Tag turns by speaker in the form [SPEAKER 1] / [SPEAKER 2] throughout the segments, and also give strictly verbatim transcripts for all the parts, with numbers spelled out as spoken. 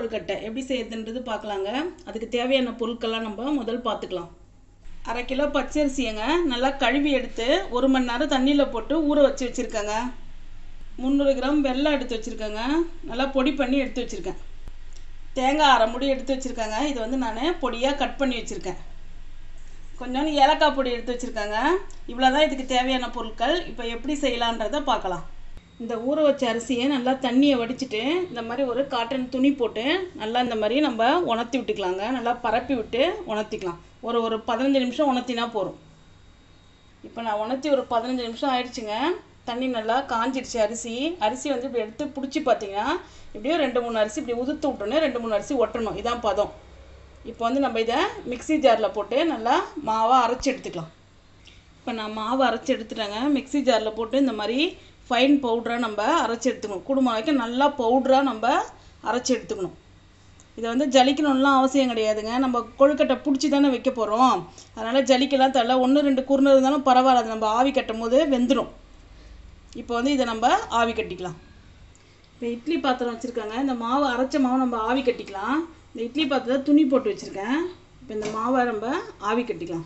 [SPEAKER 1] கொழுக்கட்டை எப்படி செய்யறதுன்றது பார்க்கலாங்க. அதுக்கு தேவையான பொருட்கள்லாம் நம்ம முதல் பார்த்துக்கலாம். அரை கிலோ பச்சரிசியங்க நல்லா கழுவி எடுத்து ஒரு மணி நேரம் தண்ணியில் போட்டு ஊற வச்சு வச்சுருக்கேங்க. முந்நூறு கிராம் வெல்லம் எடுத்து வச்சுருக்கேங்க, நல்லா பொடி பண்ணி எடுத்து வச்சுருக்கேன். தேங்காய் அரை முடி எடுத்து வச்சுருக்கேங்க, இது வந்து நான் பொடியாக கட் பண்ணி வச்சுருக்கேன். கொஞ்சோண்டு ஏலக்காய் பொடி எடுத்து வச்சுருக்கேங்க. இவ்வளோ தான் இதுக்கு தேவையான பொருட்கள். இப்போ எப்படி செய்யலான்றதை பார்க்கலாம். இந்த ஊற வச்ச அரிசியை நல்லா தண்ணியை வடிச்சிட்டு இந்த மாதிரி ஒரு காட்டன் துணி போட்டு நல்லா இந்த மாதிரி நம்ம உணர்த்தி விட்டுக்கலாங்க. நல்லா பரப்பி விட்டு உணர்த்திக்கலாம். ஒரு ஒரு பதினஞ்சு நிமிஷம் உணர்த்தினா போதும். இப்போ நான் உணர்த்தி ஒரு பதினஞ்சு நிமிஷம் ஆயிடுச்சுங்க. தண்ணி நல்லா காஞ்சிடுச்சு. அரிசி அரிசி வந்து இப்படி எடுத்து பிடிச்சி பார்த்தீங்கன்னா இப்படியே ரெண்டு மூணு அரிசி இப்படி உதுத்து விட்டோன்னே ரெண்டு மூணு அரிசி ஒட்டணும். இதான் பதம். இப்போ வந்து நம்ம இதை மிக்சி ஜாரில் போட்டு நல்லா மாவாக அரைச்சி எடுத்துக்கலாம். இப்போ நான் மாவு அரைச்சி எடுத்துட்டேங்க. மிக்சி ஜாரில் போட்டு இந்த மாதிரி ஃபைன் பவுடராக நம்ம அரைச்சி எடுத்துக்கணும். குடும்பம் வரைக்கும் நல்லா பவுடராக நம்ம அரைச்சி எடுத்துக்கணும். இதை வந்து ஜலிக்கணும்லாம் அவசியம் கிடையாதுங்க. நம்ம கொழுக்கட்டை பிடிச்சி தானே வைக்க போகிறோம், அதனால் ஜலிக்கலாம் தரல. ஒன்று ரெண்டு குருணை இருந்தாலும் பரவாயில்ல, அது நம்ம ஆவி கட்டும் போது வெந்துடும். இப்போ வந்து இதை நம்ம ஆவி கட்டிக்கலாம். இப்போ இட்லி பாத்திரம் வச்சுருக்காங்க. இந்த மாவு அரைச்ச மாவு நம்ம ஆவி கட்டிக்கலாம். இந்த இட்லி பாத்திரத்தை துணி போட்டு வச்சுருக்கேன். இப்போ இந்த மாவை நம்ம ஆவி கட்டிக்கலாம்.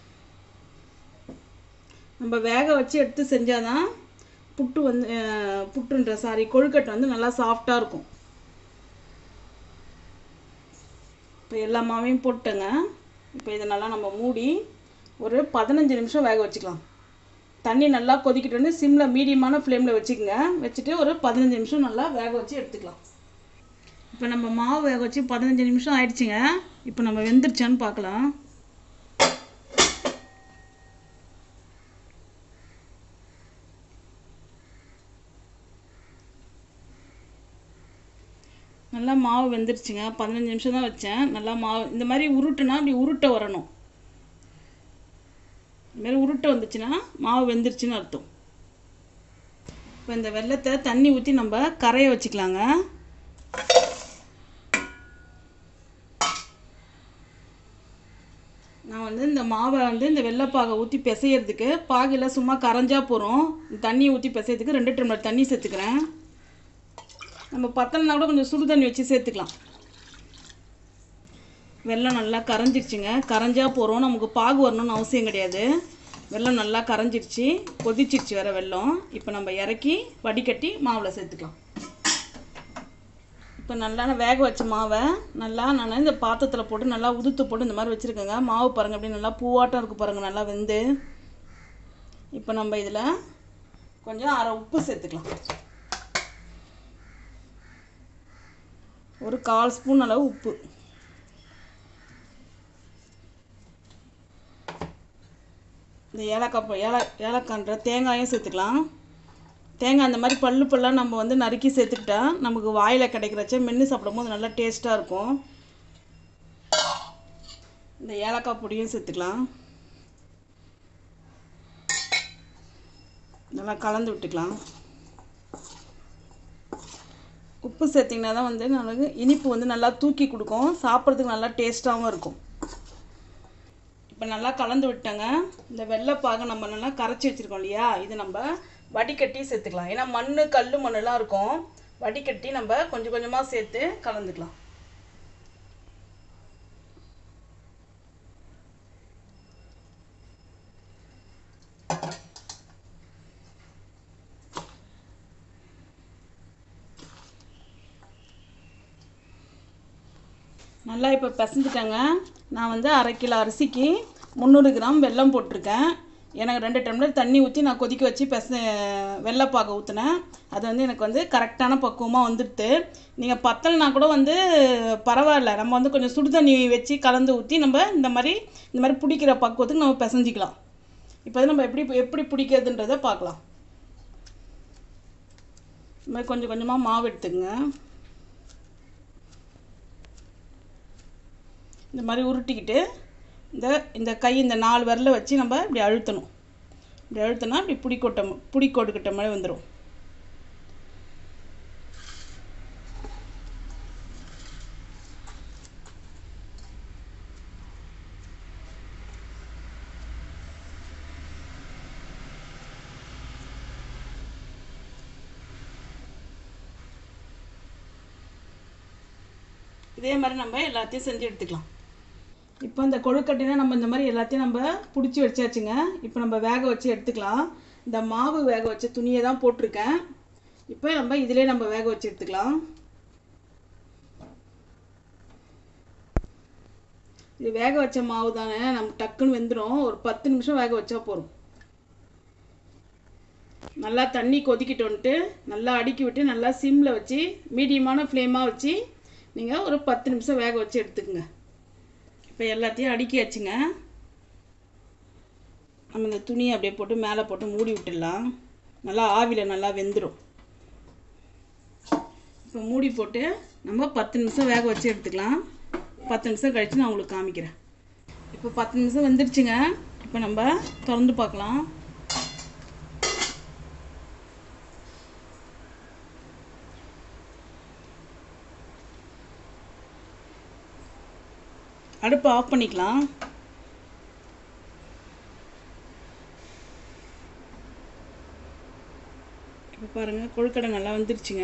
[SPEAKER 1] நம்ம வேக வச்சு எடுத்து செஞ்சால் தான் புட்டு வந்து புட்டுன்ற சாரி கொழுக்கட்டை வந்து நல்லா சாஃப்டாக இருக்கும். இப்போ எல்லா மாவையும் போட்டுங்க. இப்போ இதை நல்லா நம்ம மூடி ஒரு பதினஞ்சு நிமிஷம் வேக வச்சுக்கலாம். தண்ணி நல்லா கொதிக்கிட்டோன்னு சிம்மில் மீடியமான ஃப்ளேமில் வச்சுக்கோங்க. வச்சுட்டு ஒரு பதினஞ்சு நிமிஷம் நல்லா வேக வச்சு எடுத்துக்கலாம். இப்போ நம்ம மாவு வேக வச்சு பதினஞ்சு நிமிஷம் ஆயிடுச்சுங்க. இப்போ நம்ம வெந்துருச்சான்னு பார்க்கலாம். நல்லா மாவு வெந்துருச்சுங்க. பதினஞ்சு நிமிஷம் தான் வச்சேன். நல்லா மாவு இந்த மாதிரி உருட்டுனா அப்படி உருட்ட வரணும். இதுமாரி உருட்டை வந்துச்சுன்னா மாவு வெந்துருச்சுன்னு அர்த்தம். இப்போ இந்த வெல்லத்தை தண்ணி ஊற்றி நம்ம கரைய வச்சுக்கலாங்க. நான் வந்து இந்த மாவை வந்து இந்த வெள்ளைப்பாகை ஊற்றி பிசையிறதுக்கு பாகையில் சும்மா கரைஞ்சா போகிறோம். தண்ணியை ஊற்றி பிசைறதுக்கு ரெண்டு டம்ளர் தண்ணி சேர்த்துக்கிறேன். நம்ம பத்தலைனா கூட கொஞ்சம் சுடு தண்ணி வச்சு சேர்த்துக்கலாம். வெல்லம் நல்லா கரைஞ்சிருச்சுங்க. கரைஞ்சா போகிறோம், நமக்கு பாகு வரணும்னு அவசியம் கிடையாது. வெல்லம் நல்லா கரைஞ்சிருச்சு, கொதிச்சிருச்சு வேறு வெல்லம். இப்போ நம்ம இறக்கி வடிகட்டி மாவில் சேர்த்துக்கலாம். இப்போ நல்லா வேக வச்ச மாவை நல்லா நான் இந்த பாத்திரத்தில் போட்டு நல்லா உதுத்து போட்டு இந்த மாதிரி வச்சுருக்கேங்க. மாவு பாருங்கள் அப்படி நல்லா பூவாட்டம் இருக்குது பாருங்கள், நல்லா வெந்து. இப்போ நம்ம இதில் கொஞ்சம் அரை உப்பு சேர்த்துக்கலாம். ஒரு கால் ஸ்பூன் அளவு உப்பு. இந்த ஏலக்காய் ஏல ஏலக்கான்ற தேங்காயும் சேர்த்துக்கலாம். தேங்காய் அந்த மாதிரி பல்லு பல்லாக நம்ம வந்து நறுக்கி சேர்த்துக்கிட்டா நமக்கு வாயில் கிடைக்கிறச்ச மென்று சாப்பிடும் போது நல்லா டேஸ்ட்டாக இருக்கும். இந்த ஏலக்காய் பொடியும் சேர்த்துக்கலாம். நல்லா கலந்து விட்டுக்கலாம். உப்பு சேர்த்திங்கன்னா தான் வந்து நமக்கு இனிப்பு வந்து நல்லா தூக்கி கொடுக்கும், சாப்பிட்றதுக்கு நல்லா டேஸ்ட்டாகவும் இருக்கும். இப்போ நல்லா கலந்து விட்டேங்க. இந்த வெள்ளைப்பாகை நம்ம நல்லா கரைச்சி வச்சுருக்கோம் இல்லையா, இது நம்ம வடிகட்டி சேர்த்துக்கலாம். ஏன்னா மண் கல் மண்ணெலாம் இருக்கும். வடிகட்டி நம்ம கொஞ்சம் கொஞ்சமாக சேர்த்து கலந்துக்கலாம். நல்லா இப்போ பிசைஞ்சிட்டேங்க. நான் வந்து அரை கிலோ அரிசிக்கு முந்நூறு கிராம் வெல்லம் போட்டிருக்கேன். எனக்கு ரெண்டு டம்ளர் தண்ணி ஊற்றி நான் கொதிக்க வச்சு பெச வெள்ளைப்பாகை ஊற்றினேன். அது வந்து எனக்கு வந்து கரெக்டான பக்குவமாக வந்துடுது. நீங்கள் பத்தலைனா கூட வந்து பரவாயில்ல, நம்ம வந்து கொஞ்சம் சுடு தண்ணி வச்சு கலந்து ஊற்றி நம்ம இந்த மாதிரி இந்த மாதிரி பிடிக்கிற பக்குவத்துக்கு நம்ம பிசைஞ்சிக்கலாம். இப்போ வந்து நம்ம எப்படி எப்படி பிடிக்கிறதுன்றதை பார்க்கலாம். இந்த மாதிரி கொஞ்சம் கொஞ்சமாக மாவு எடுத்துக்கங்க. இந்த மாதிரி உருட்டிக்கிட்டு இந்த இந்த கை இந்த நாலு விரலை வச்சு நம்ம இப்படி அழுத்தணும். இப்படி அழுத்தினா இப்படி புடி கொட்ட புடி கொட்டுக்கிட்ட மாதிரி வந்துடும். இதே மாதிரி நம்ம எல்லாத்தையும் செஞ்சு எடுத்துக்கலாம். இப்போ இந்த கொழுக்கட்டைனா நம்ம இந்த மாதிரி எல்லாத்தையும் நம்ம பிடிச்சி வச்சாச்சுங்க. இப்போ நம்ம வேக வச்சு எடுத்துக்கலாம். இந்த மாவு வேக வச்ச துணியை தான் போட்டிருக்கேன். இப்போ நம்ம இதிலே நம்ம வேக வச்சு எடுத்துக்கலாம். இது வேக வச்ச மாவு தானே, நம்ம டக்குன்னு வெந்துடும். ஒரு பத்து நிமிஷம் வேக வச்சா போதும். நல்லா தண்ணி கொதிக்கிட்டோன்ட்டு நல்லா அடுக்கி விட்டு நல்லா சிம்மில் வச்சு மீடியமான ஃப்ளேமாக வச்சு நீங்கள் ஒரு பத்து நிமிஷம் வேக வச்சு எடுத்துக்கோங்க. இப்போ எல்லாத்தையும் அடுக்கியாச்சுங்க. நம்ம இந்த துணியை அப்படியே போட்டு மேலே போட்டு மூடி விட்டுடலாம். நல்லா ஆவியில் நல்லா வெந்துடும். இப்போ மூடி போட்டு நம்ம பத்து நிமிஷம் வேக வச்சு எடுத்துக்கலாம். பத்து நிமிஷம் கழித்து நான் உங்களுக்கு காமிக்கிறேன். இப்போ பத்து நிமிஷம் வெந்துருச்சுங்க. இப்போ நம்ம திறந்து பார்க்கலாம். அடுப்பை ஆஃப் பண்ணிக்கலாம். இப்போ பாருங்கள், கொழுக்கட்டை நல்லா வந்துருச்சுங்க.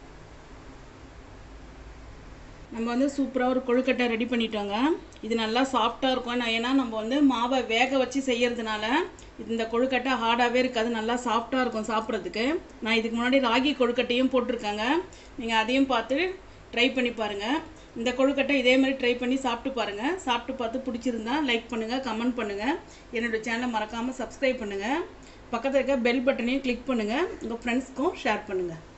[SPEAKER 1] நம்ம வந்து சூப்பராக ஒரு கொழுக்கட்டை ரெடி பண்ணிட்டோங்க. இது நல்லா சாஃப்டாக இருக்கும். நான் ஏன்னா நம்ம வந்து மாவை வேக வச்சு செய்யறதுனால இந்த கொழுக்கட்டை ஹார்டாகவே இருக்காது, நல்லா சாஃப்டாக இருக்கும் சாப்பிட்றதுக்கு. நான் இதுக்கு முன்னாடி ராகி கொழுக்கட்டையும் போட்டிருக்காங்க. நீங்கள் அதையும் பார்த்து ட்ரை பண்ணி பாருங்கள். இந்த கொழுக்கட்டை இதே மாதிரி ட்ரை பண்ணி சாப்பிட்டு பாருங்கள். சாப்பிட்டு பார்த்து பிடிச்சிருந்தா லைக் பண்ணுங்கள், கமெண்ட் பண்ணுங்கள். என்னோடய சேனலை மறக்காமல் சப்ஸ்கிரைப் பண்ணுங்கள். பக்கத்தில் இருக்க பெல் பட்டனையும் கிளிக் பண்ணுங்கள். உங்கள் ஃப்ரெண்ட்ஸ்க்கும் ஷேர் பண்ணுங்கள்.